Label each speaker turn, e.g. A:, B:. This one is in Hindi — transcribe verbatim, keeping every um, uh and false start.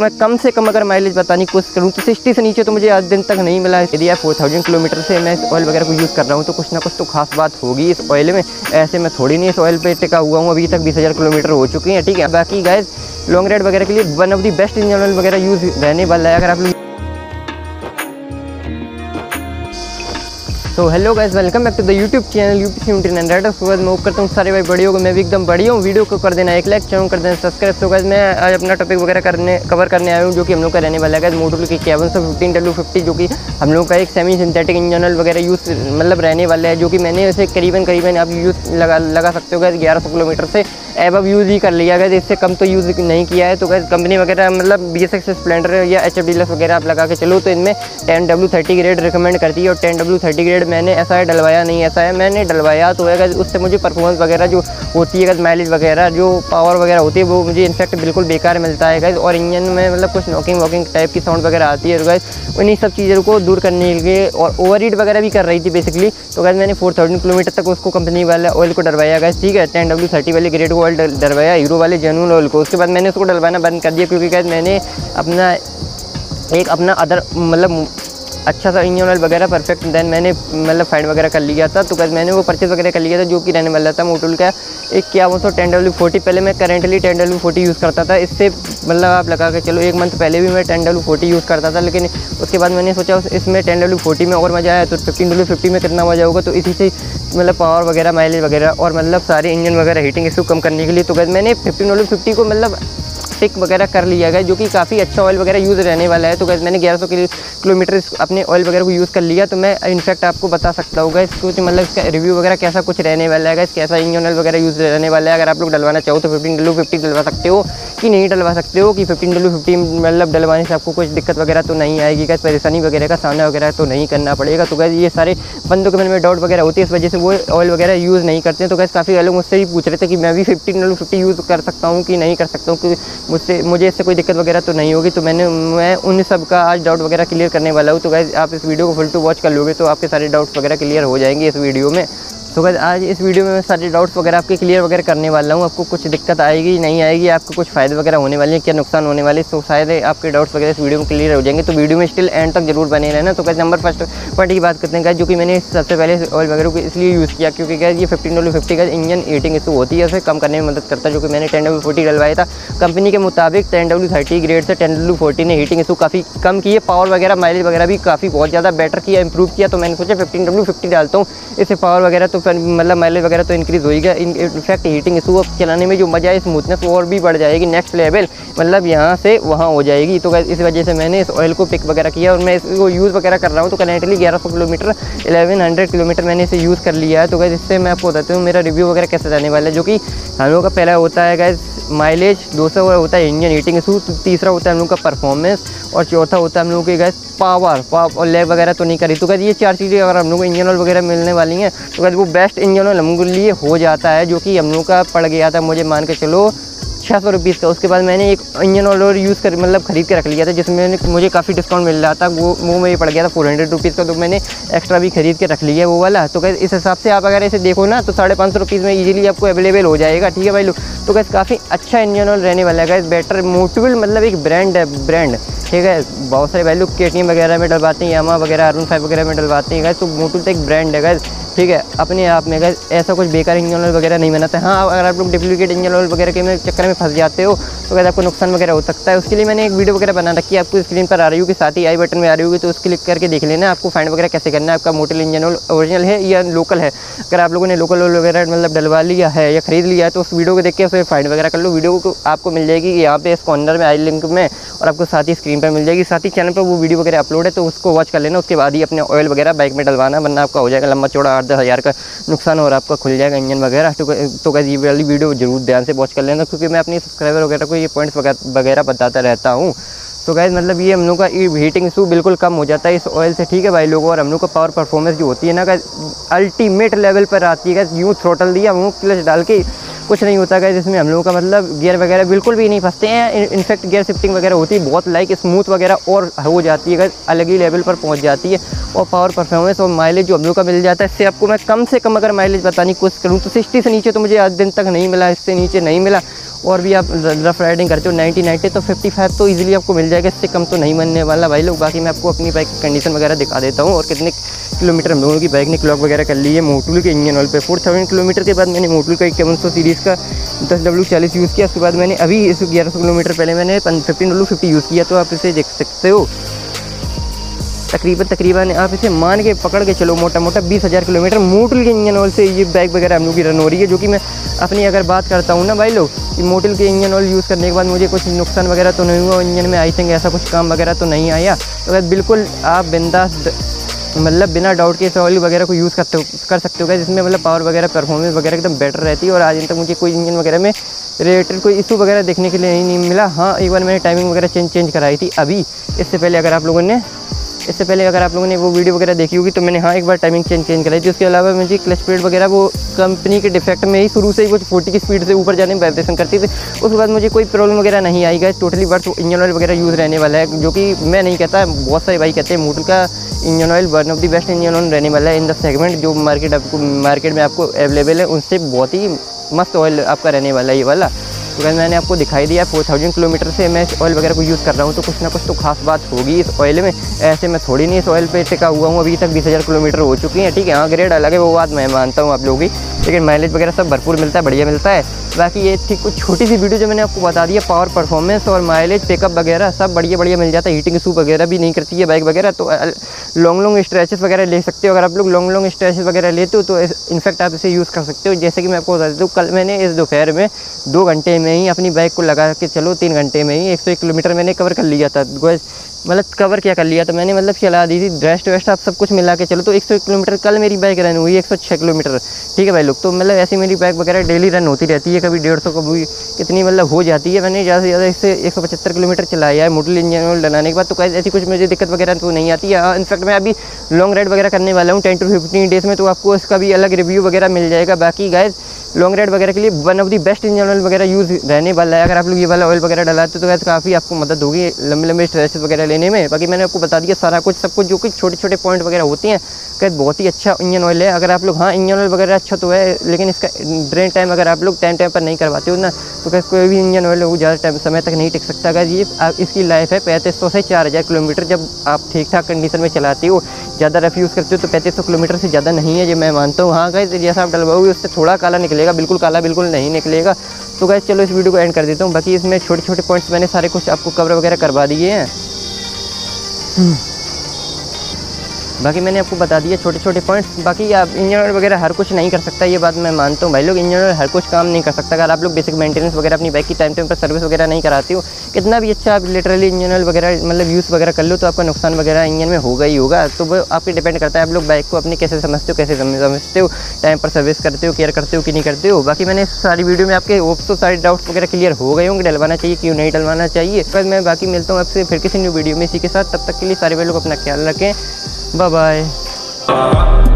A: मैं कम से कम अगर माइलेज बताने की कोशिश करूँ तो सिक्सटी से नीचे तो मुझे आज दिन तक नहीं मिला। यदि आप फोर थाउजेंड किलोमीटर से मैं इस ऑयल वगैरह को यूज़ कर रहा हूँ तो कुछ ना कुछ तो खास बात होगी इस ऑयल में। ऐसे मैं थोड़ी नहीं इस ऑयल पे टिका हुआ हूँ, अभी तक बीस हज़ार किलोमीटर हो चुके हैं, ठीक है। बाकी गाइस लॉन्ग राइड वगैरह के लिए one of the best engine oil वगैरह यूज़ रहने वाला है अगर आप लोग। तो hello guys, welcome back to the YouTube channel UP seventy nine rider. उसके बाद मैं होप करता हूँ सारे भाई बढ़िया होगा, मैं भी एकदम बढ़िया हूँ। वीडियो को कर देना एक लाइक, चैनल कर देना सब्सक्राइब। तो गाइस मैं आज अपना टॉपिक वगैरह करने कवर करने आया हूँ जो कि हम लोग का रहने वाला है गाइस मोटो की इक्यावन सौ फिफ्टीन डब्ल्यू फिफ्टी, जो कि हम लोग का एक सेमी सिंथेटिक इंजन ऑयल वगैरह यूज़ मतलब रहने वाला है, जो कि मैंने इसे करीबन करीबन आप यूज़ लगा लगा सकते हो गाइस ग्यारह सौ किलोमीटर से एबव यूज़ ही कर लिया गया, इससे कम तो यूज़ नहीं किया है। तो गाइस कंपनी वगैरह मतलब बी एस एक्स स्प्लेंडर या एच एफ डीलक्स वगैरह आप लगा के चलो तो इनमें ten W thirty grade recommend करती है, और टेन डब्ल्यू थर्टी ग्रेड मैंने ऐसा है डलवाया नहीं, ऐसा है मैंने डलवाया तो है उससे मुझे परफॉर्मेंस वगैरह जो होती है, माइलेज वगैरह जो पावर वगैरह होती है वो मुझे इनफैक्ट बिल्कुल बेकार मिलता है गाइस। और इंजन में मतलब कुछ नॉकिंग वॉकिंग टाइप की साउंड वगैरह आती है गाइस, उन्हीं सब चीज़ों को दूर करने के लिए, और ओवर हीट वगैरह भी कर रही थी बेसिकली। तो गाइस मैंने फोर थाउजेंड किलोमीटर तक उसको कंपनी वाला ऑयल को डलवाया गाइस, ठीक है। टेन डब्ल्यू थर्टी वाले ग्रेड को ऑयल डलवाया हीरो वाले जेन्युइन ऑयल को। उसके बाद मैंने उसको डलवाना बंद कर दिया क्योंकि गाइस मैंने अपना एक अपना अदर मतलब अच्छा सा इंजन ऑयल वगैरह परफेक्ट देन मैंने मतलब फाइंड वगैरह कर लिया था। तो गाइस मैंने वो परचेज वगैरह कर लिया था जो कि रहने वाला था मोटोल का एक क्या वो सौ टेन डब्ल्यू फोर्टी। पहले मैं currently ten W forty use करता था, इससे मतलब आप लगा के चलो एक मंथ पहले भी मैं टेन डब्ल्यू फोर्टी यूज़ करता था, लेकिन उसके बाद मैंने सोचा इसमें टेन डब्ल्यू फोर्टी में और मज़ा आया तो फिफ्टीन डब्ल्यू फिफ्टी में कितना मज़ा होगा। तो इसी से मतलब पावर वगैरह माइलेज वगैरह और मतलब सारे इंजन वगैरह हीटिंग इसको कम करने के लिए तो गाइस मैंने फिफ्टीन डब्ल्यू फिफ्टी को मतलब टिक वगैरह कर लिया गया, जो कि काफ़ी अच्छा ऑयल वगैरह यूज़ रहने वाला है। तो गाइस मैंने ग्यारह सौ किलोमीटर अपने ऑयल वगैरह को यूज़ कर लिया, तो मैं इनफैक्ट आपको बता सकता हूँ गाइस कुछ मतलब इसका रिव्यू वगैरह कैसा कुछ रहने वाला है गाइस, कैसा इंजन ऑयल वगैरह यूज़ रहने वाला है। अगर आप लोग डलवाना चाहो तो फिफ्टीन डब्ल्यू फिफ्टी डलवा सकते हो कि नहीं डलवा सकते हो, कि फिफ्टीन डब्ल्यू फिफ्टी मतलब डलवाने से आपको कुछ दिक्कत वगैरह तो नहीं आएगी गाइस, परेशानी वगैरह का सामना वगैरह तो नहीं करना पड़ेगा। तो गाइस ये सारे बंदों के मन में डाउट वगैरह होती है, इस वजह से वो ऑयल वगैरह यूज़ नहीं करते हैं। तो गाइस काफ़ी लोग मुझसे भी पूछ रहे थे कि मैं भी फिफ्टीन डब्ल्यू फिफ्टी यूज़ कर सकता हूँ कि नहीं कर सकता हूँ, कि मुझसे मुझे इससे कोई दिक्कत वगैरह तो नहीं होगी। तो मैंने मैं उन सब का आज डाउट वगैरह क्लियर करने वाला हूँ। तो गाइस आप इस वीडियो को फुल टू वॉच कर लोगे तो आपके सारे डाउट्स वगैरह क्लियर हो जाएंगे इस वीडियो में। तो गाइस आज इस वीडियो में मैं सारे डाउट्स वगैरह आपके क्लियर वगैरह करने वाला हूँ। आपको कुछ दिक्कत आएगी नहीं आएगी, आपको कुछ फ़ायदे वगैरह होने वाले हैं, क्या नुकसान होने वाले, तो शायद आपके डाउट्स वगैरह इस वीडियो में क्लियर हो जाएंगे। तो वीडियो में स्टिल एंड तक जरूर बने रहना। तो गाइस नंबर फर्स्ट पॉइंट की बात करते हैं गाइस, जो कि मैंने सबसे पहले ऑयल वगैरह को इसलिए यूज़ किया क्योंकि गाइस ये फिफ्टीन डब्ल्यू फिफ्टी का इंजन हीटिंग इशू होती है, उसे कम करने में मदद करता है। जो कि मैंने टेन डब्ल्यू फोर्टी डलवाया था, कंपनी के मुताबिक टेन डब्ल्यू थर्टी ग्रेड से टेन डब्ल्यू फोर्टी ने हीटिंग इशू काफ़ी कम किए, पावर वगैरह माइलेज वगैरह भी काफ़ी बहुत ज़्यादा बेटर किया, इंप्रूव किया। तो मैंने सोचा फिफ्टीन डब्ल्यू फिफ्टी डालता हूँ, इससे पावर वगैरह तो मतलब माइलेज वगैरह तो इंक्रीज़ होगी, इनफैक्ट हीटिंग इशू अब चलाने में जो मज़ा है स्मूथनेस और भी बढ़ जाएगी, नेक्स्ट लेवल मतलब यहाँ से वहाँ हो जाएगी। तो इस वजह से मैंने इस ऑयल को पिक वगैरह किया और मैं इसको यूज़ वगैरह कर रहा हूँ। तो करेंटली ग्यारह सौ किलोमीटर इलेवन हंड्रेड किलोमीटर मैंने इसे यूज़ कर लिया है। तो गैस इससे मैं आपको बताता हूँ मेरा रिव्यू वगैरह कैसे जाने वाला है, जो कि हम लोग का पहला होता है गैस माइलेज, दूसरा होता है इंजन हीटिंग इशू, तीसरा होता है हम लोग का परफॉर्मेंस, और चौथा होता है हम लोग के गैस पावर और लैग वगैरह तो नहीं करी। तो गैस ये चार चीज़ें अगर हम लोग को इंजन ऑयल वगैरह मिलने वाली हैं तो गैस वो बेस्ट इंजन ऑयल हम लोग के लिए हो जाता है, जो कि हम लोग का पड़ गया था मुझे मान के चलो छः सौ रुपीज़ का। उसके बाद मैंने एक इंजन ऑयल और यूज़ कर मतलब ख़रीद के रख लिया था जिसमें मुझे काफ़ी डिस्काउंट मिल रहा था, वो वो में पड़ गया था फोर हंड्रेड रुपीज़ का, तो मैंने एक्स्ट्रा भी खरीद के रख लिया वो वाला। तो गैस इस हिसाब से आप अगर इसे देखो ना तो साढ़े पाँच सौ रुपीज़ में ईजिली आपको अवेलेबल हो जाएगा, ठीक है भाई लोग। तो गैस काफ़ी अच्छा इंजन ऑयल रहने वाला है गैस, बेटर मोटिवल मतलब एक ब्रांड है ब्रांड, ठीक है। बहुत सारे भाई लोग के टी एम वगैरह में डलवाते हैं, यामा वगैरह आर वन फाइव वगैरह में डलवाते हैं गैस, तो मोटिवल तो एक ब्रांड है गैस, ठीक है। अपने आप में गैस ऐसा कुछ बेकार इंजन ऑयल वगैरह नहीं बनाता है। हाँ अगर आप लोग डुप्लीकेट इंजन ऑयल वगैरह के में चक्कर में फंस जाते हो तो गैस आपको नुकसान वगैरह हो सकता है। उसके लिए मैंने एक वीडियो वगैरह बना रखी है, आपको स्क्रीन पर आ रही होगी, साथ ही आई बटन में आ रही होगी, तो उसको क्लिक करके देख लेना आपको फाइंड वगैरह कैसे करना है, आपका मोटिल इंजन ऑयल ओरिजिनल है या लोकल है। अगर आप लोगों ने लोकल ऑयल वगैरह मतलब डलवा लिया है या खरीद लिया है तो उस वीडियो को देख के उसे फाइंड वगैरह कर लो। वीडियो को आपको मिल जाएगी यहाँ पे इस कॉर्नर में आई लिंक में, और आपको साथ ही स्क्रीन पर मिल जाएगी, साथ ही चैनल पर वो वीडियो वगैरह अपलोड है, तो उसको वॉच कर लेना। उसके बाद ही अपने ऑयल वगैरह बाइक में डलवाना, वरना आपका हो जाएगा लंबा चौड़ा आठ दस हज़ार का नुकसान और आपका खुल जाएगा इंजन वगैरह। तो तो गाइस ये वाली वीडियो जरूर ध्यान से वॉच कर लेना, क्योंकि मैं अपनी सब्सक्राइबर वगैरह को ये पॉइंट्स वगैरह बताता रहता हूँ। तो गाइस मतलब ये हम लोग का हीटिंग इशू बिल्कुल कम हो जाता है इस ऑयल से, ठीक है भाई लोगों। और हम लोग का पावर परफॉर्मेंस जो होती है ना गाइस अल्टीमेट लेवल पर आती है गाइस। यूँ थ्रोटल दिया मुँह क्लच डाल के कुछ नहीं होता गाइस, जिसमें हम लोगों का मतलब गियर वगैरह बिल्कुल भी नहीं फंसते हैं, इनफैक्ट गियर शिफ्टिंग वगैरह होती है बहुत लाइक स्मूथ वगैरह और हो जाती है गाइस, अलग ही लेवल पर पहुंच जाती है। और पावर परफॉर्मेंस और माइलेज जो हम लोग का मिल जाता है, इससे आपको मैं कम से कम अगर माइलेज बताने की कोशिश करूँ तो सिक्सटी से नीचे तो मुझे आज दिन तक नहीं मिला, इससे नीचे नहीं मिला। और भी आप रफ राइडिंग करते हो नाइन्टी नाइन्टी तो फिफ्टी फाइव तो ईजिली आपको मिल जाएगा, इससे कम तो नहीं बनने वाला भाई लोग। बाकी मैं आपको अपनी बाइक की कंडीशन वगैरह दिखा देता हूँ और कितने किलोमीटर हम लोगों की बाइक ने क्लॉक वगैरह कर ली है मोटुल के इंजन ऑयल पे। फोर थाउजेंड किलोमीटर के बाद मैंने मोटुल का इक्यावन सौ सीरीज़ का दस डब्ल्यू चालीस यूज़ किया। उसके बाद मैंने अभी इस ग्यारह सौ किलोमीटर पहले मैंने फिफ्टीन डब्ल्यू फिफ्टी यूज़ किया, तो आप इसे देख सकते हो। तकरीबन तकरीबन आप इसे मान के पकड़ के चलो मोटा मोटा बीस हज़ार किलोमीटर मोटुल के इंजन ऑयल से ये बाइक वगैरह हम लोग की रन हो रही है। जो कि मैं अपनी अगर बात करता हूँ ना भाई लोग, कि मोटुल के इंजन ऑयल यूज़ करने के बाद मुझे कुछ नुकसान वगैरह तो नहीं हुआ इंजन में, आई थिंक ऐसा कुछ काम वगैरह तो नहीं आया। तो अगर बिल्कुल आप बिंदास मतलब बिना डाउट के इस ऑयल वगैरह को यूज़ करते हो कर सकते हो, जिसमें मतलब पावर वगैरह परफॉर्मेंस वगैरह एकदम बेटर रहती है। और आज तक मुझे कोई इंजन वगैरह में रिलेटेड कोई इशू वगैरह देखने के लिए नहीं मिला। हाँ, एक बार मैंने टाइमिंग वगैरह चेंज चेंज कराई थी अभी, इससे पहले अगर आप लोगों ने इससे पहले अगर आप लोगों ने वो वीडियो वगैरह देखी होगी तो मैंने हाँ एक बार टाइमिंग चेंज चेंज कराई थी। उसके अलावा मुझे क्लच प्लेट वगैरह वो कंपनी के डिफेक्ट में ही शुरू से ही वो फोर्टी की स्पीड से ऊपर जाने में वाइब्रेशन करती थी। उसके बाद मुझे कोई प्रॉब्लम वगैरह नहीं आई guys. Totally worth engine oil वगैरह यूज़ रहने वाला है, जो कि मैं नहीं कहता, बहुत सारे भाई कहते हैं मोटुल का engine oil one of the best engine oil रहने वाला है इन द सेगमेंट जो मार्केट आपको मार्केट में आपको अवेलेबल है, उनसे बहुत ही मस्त ऑयल आपका रहने वाला है ये वाला। तो गाइस मैंने आपको दिखाई दिया फोर थाउजेंड किलोमीटर से मैं इस ऑयल वगैरह को यूज़ कर रहा हूँ, तो कुछ ना कुछ तो खास बात होगी इस ऑयल में। ऐसे मैं थोड़ी नहीं इस ऑयल पे टिका हुआ हूँ, अभी तक बीस हज़ार किलोमीटर हो चुकी हैं। ठीक है, हाँ ग्रेड अलग है, वो बात मैं मानता हूँ आप लोगों की, लेकिन माइलेज वगैरह सब भरपूर मिलता है, बढ़िया मिलता है। बाकी ये ठीक कुछ छोटी सी वीडियो जो मैंने आपको बता दिया, पावर परफॉर्मेंस और माइलेज पिकअप वगैरह सब बढ़िया बढ़िया मिल जाता है। हीटिंग इशू वगैरह भी नहीं करती है बाइक वगैरह, तो लॉन्ग लॉन्ग स्ट्रेचेस वगैरह ले सकते हो। अगर आप लोग लॉन्ग लॉन्ग स्ट्रेचेस वगैरह लेते हो तो इनफैक्ट आप इसे यूज़ कर सकते हो। जैसे कि मैं आपको बता देता हूँ, कल मैंने इस दोपहर में दो घंटे में ही अपनी बाइक को लगा के चलो तीन घंटे में ही एक सौ एक किलोमीटर मैंने कवर कर लिया था। मतलब कवर क्या कर लिया था मैंने, मतलब चला दी थी रेस्ट वेस्ट आप सब कुछ मिला के चलो तो एक सौ एक किलोमीटर कल मेरी बाइक रन हुई एक सौ छः किलोमीटर। ठीक है भाई लोग, तो मतलब ऐसी मेरी बाइक वगैरह डेली रन होती रहती है, कभी डेढ़ सौ कभी कितनी मतलब हो जाती है। मैंने ज़्यादा से ज़्यादा इससे एक सौ पचहत्तर किलोमीटर चलाया है मोटुल इंजन ऑयल डलाने के बाद, तो ऐसी कुछ मुझे दिक्कत वगैरह तो नहीं आती है। इनफैक्ट मैं अभी लॉन्ग राइड वगैरह करने वाला हूँ टेन टू फिफ्टीन डेज़ में, तो आपको इसका भी अलग रिव्यू वगैरह मिल जाएगा। बाकी गाइस लॉन्ग राइड वगैरह के लिए one of the best engine oil वगैरह यूज़ रहने वाला है। अगर आप लोग ये वाला ऑयल वगैरह डलाते तो वैसे काफ़ी आपको मदद होगी लंबे लंबे स्ट्रेचेस वगैरह लेने में। बाकी मैंने आपको बता दिया सारा कुछ सब कुछ, जो कि छोटे छोटे पॉइंट वगैरह होते हैं। कैसे बहुत ही अच्छा इंजन ऑयल है। अगर आप लोग हाँ इंजन ऑयल वगैरह अच्छा तो है, लेकिन इसका ड्रेन टाइम अगर आप लोग टाइम टाइम पर नहीं करवाते हो ना, तो कैसे कोई भी इंजन ऑयल वो ज़्यादा टाइम समय तक नहीं टिक सकता। अगर ये इसकी लाइफ है पैंतीस सौ से चार हज़ार किलोमीटर, जब आप ठीक ठाक कंडीशन में चलाते हो, ज़्यादा रफ यूज़ करते हो तो पैंतीस सौ किलोमीटर से ज़्यादा नहीं है, ये मैं मानता हूँ। हाँ गाइस, जैसा आप डलवाओगे उससे थोड़ा काला निकलेगा, बिल्कुल काला बिल्कुल नहीं निकलेगा। तो गाइस चलो इस वीडियो को एंड कर देता हूँ। बाकी इसमें छोटे छोटे पॉइंट्स मैंने सारे कुछ आपको कवर वगैरह करवा दिए हैं। बाकी मैंने आपको बता दिया छोटे छोटे पॉइंट्स। बाकी आप इंजन ऑयल वगैरह हर कुछ नहीं कर सकता, ये बात मैं मानता हूँ भाई लोग। इंजन ऑयल हर कुछ काम नहीं कर सकता। अगर आप लोग बेसिक मेंटेनेंस वगैरह अपनी बाइक की टाइम टाइम पर सर्विस वगैरह नहीं कराते हो, कितना भी अच्छा आप लिटरली इंजन ऑयल वगैरह मतलब यूज़ वगैरह कर लो, तो आपका नुकसान वगैरह इंजन में होगा ही होगा। तो वो आप पे डिपेंड करता है आप लोग बाइक को अपनी कैसे समझते हो, कैसे समझते हो, टाइम पर सर्विस करते हो, केयर करते हो कि नहीं करते हो। बाकी मैंने सारी वीडियो में आपके होप्स तो सारे डाउट्स वगैरह क्लियर हो गए होंगे, डलवाना चाहिए क्यों नहीं डलवाना चाहिए। बस मैं बाकी मिलता हूँ आपसे फिर किसी न्यू वीडियो में इसी के साथ। तब तक के लिए सारे भाई लोग अपना ख्याल रखें। Bye bye.